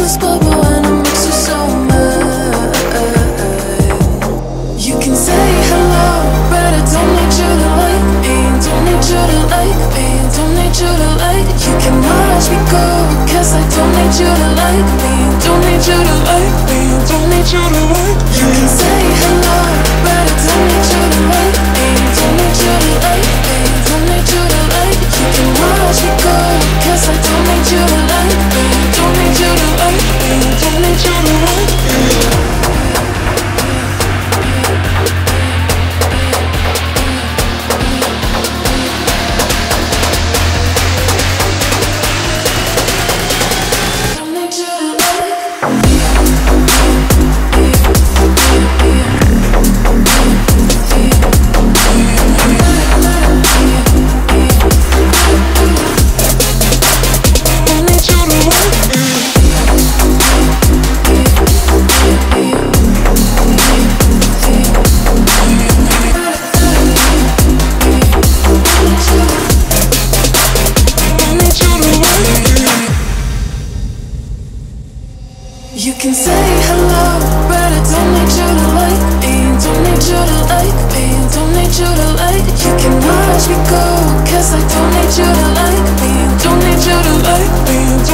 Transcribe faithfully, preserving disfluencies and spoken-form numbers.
this bubble and I miss you so much. You can say hello, but I don't need you to like me. Don't need you to like me. Don't need you to like. You can watch me go, cause I don't need you to like me. Don't need you to like me. Don't need you to like me. You can say hello, but I don't need you to like me. Don't need you to like me. Don't need you to like. You can watch me go, cause I don't need you to like me. Don't need you to like me. Don't need you to like me. You can say hello, but I don't need you to like me. Don't need you to like me. Don't need you to like. You can watch me go, cause I don't need you to like me. Don't need you to like me.